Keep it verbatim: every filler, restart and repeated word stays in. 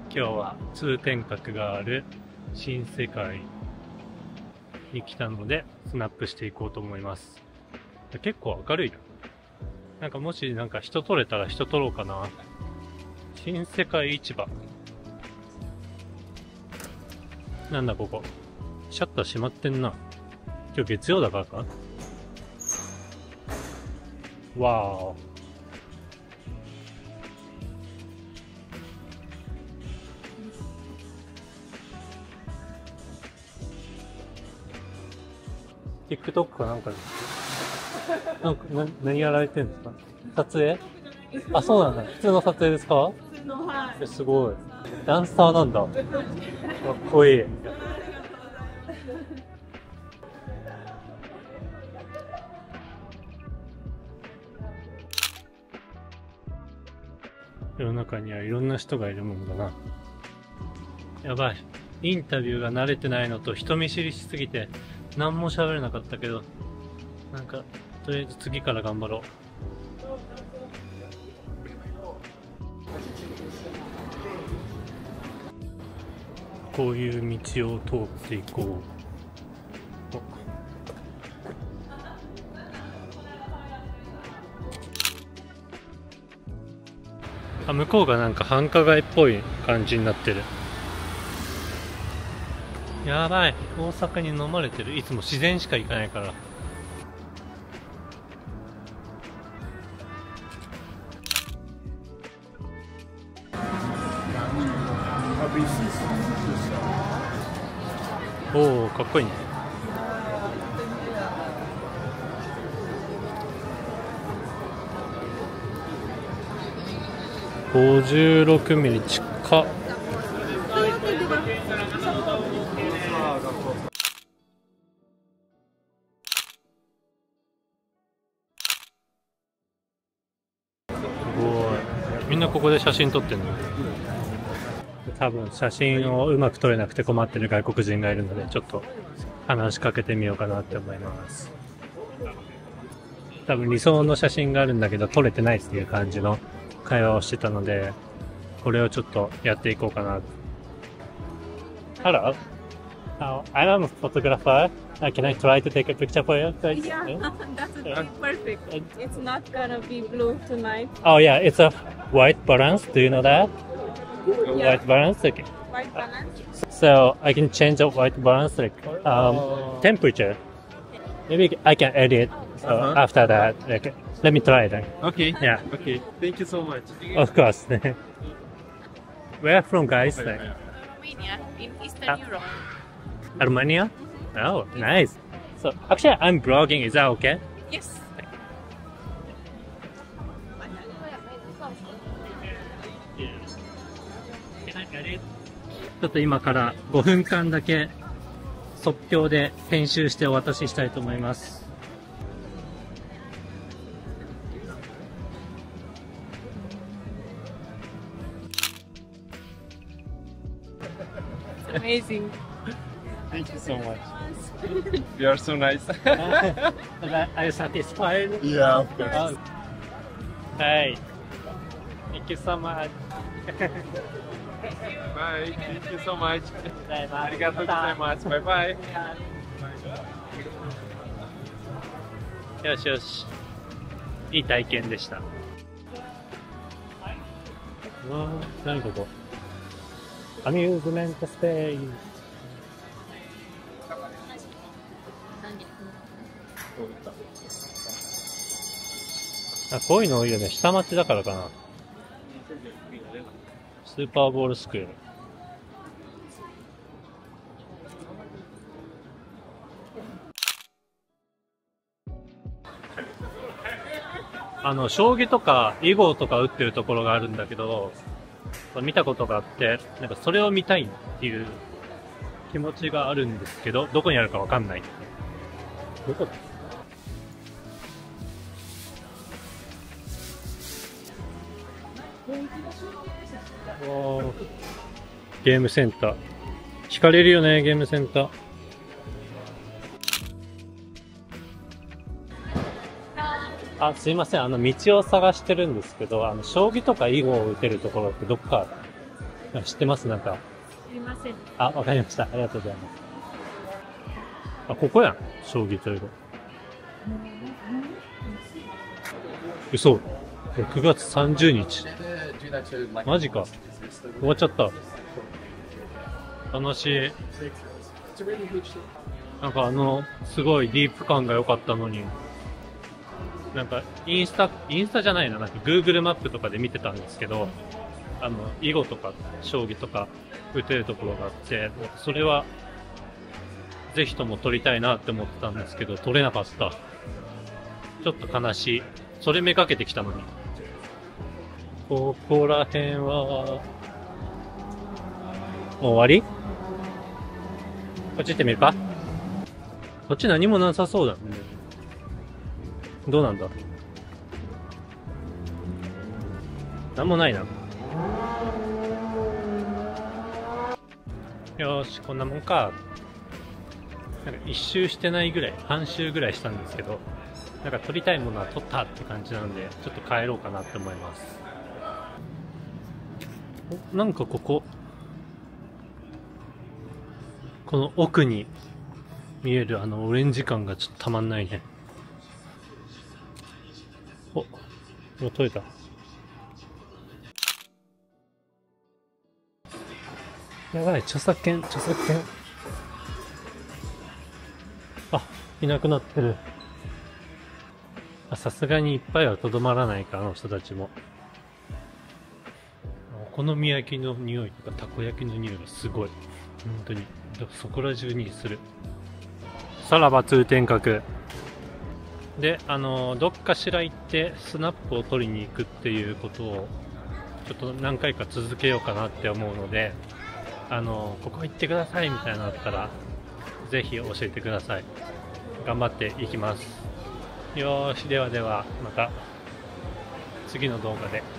今日は通天閣がある新世界に来たのでスナップしていこうと思います。結構明るいな。なんかもしなんか人撮れたら人撮ろうかな。新世界市場。なんだここ。シャッター閉まってんな。今日月曜だからか。わー。TikTok かなんかですなんかな何やられてるんですか？撮影？あ、そうなんだ。普通の撮影ですか？ 普通の、はい。 すごい。ダンサーなんだ。かっこいい。世の中にはいろんな人がいるもんだな。やばい。インタビューが慣れてないのと人見知りしすぎて何も喋れなかったけど、なんかとりあえず次から頑張ろう。こういう道を通っていこう。あ、向こうがなんか繁華街っぽい感じになってる。やばい、大阪に飲まれてる。いつも自然しか行かないから。おお、かっこいいね。ごじゅうろくミリ近っ。すごい。みんなここで写真撮ってんの？多分写真をうまく撮れなくて困ってる外国人がいるので、ちょっと話しかけてみようかなって思います。多分理想の写真があるんだけど撮れてないっていう感じの会話をしてたので、これをちょっとやっていこうかな。Hello. Uh, I'm a photographer. Uh, can I try to take a picture for you? Yeah, that's okay. Perfect. It's not gonna be blue tonight. Oh yeah, it's a white balance. Do you know that? Yeah. White balance. Okay. White balance. So I can change the white balance like um, temperature. Maybe I can edit. So Uh-huh. after that, like let me try then. Okay. Yeah. Okay. Thank you so much. Of course. Where from, guys? Like, Romania, in Eastern Ah. Europe. Armenia? Oh, nice. So actually, I'm blogging. Is that okay? Yes. Can I edit? ちょっと今からごふんかんだけ即興で編集してお渡ししたいと思います。 Amazing. Thank you so much. You are so nice. Are you satisfied? Yeah, of course. Oh. Hey, thank you so much. Bye. Thank you so much. ありがとうございます。バイバイ。 よしよし。いい体験でした。うわー、何ここ。アミューズメントスペース。あ、こういうの多いよね。下町だからかな。スーパーボールスクエア。あの、将棋とか囲碁とか打ってるところがあるんだけど、見たことがあって、なんかそれを見たいっていう気持ちがあるんですけど、どこにあるかわかんない。どこだ？わー、ゲームセンター。惹かれるよね、ゲームセンター。あ、すいません。あの、道を探してるんですけど、あの、将棋とか囲碁を打てるところってどっかある？ あ、知ってますなんか。 すいません。 あ、わかりました。ありがとうございます。あ、ここやん。将棋というと。嘘。ろくがつさんじゅうにち。マジか。終わっちゃった。楽しい。なんかあの、すごいディープ感が良かったのに、なんかインスタ、インスタじゃないな、なんか Google マップとかで見てたんですけど、あの、囲碁とか将棋とか打てるところがあって、それはぜひとも撮りたいなって思ってたんですけど、撮れなかった。ちょっと悲しい。それめがけてきたのに。ここら辺は、もう終わり？こっち行ってみるか？こっち何もなさそうだね。どうなんだ？なんもないな。よーし、こんなもんか。なんか一周してないぐらい、半周ぐらいしたんですけど、なんか撮りたいものは撮ったって感じなんで、ちょっと帰ろうかなって思います。お、なんかここ、この奥に見えるあのオレンジ感がちょっとたまんないね。お、もう撮れた。やばい、著作権、著作権。あ、いなくなってる。さすがにいっぱいはとどまらないか、あの人たちも。お好み焼きの匂いとかたこ焼きの匂いがすごい。本当に。そこら中にする。さらば通天閣。で、あの、どっかしら行ってスナップを取りに行くっていうことを、ちょっと何回か続けようかなって思うので、あの、ここ行ってくださいみたいなのあったら、ぜひ教えてください。頑張っていきます。よーし、ではでは、また次の動画で。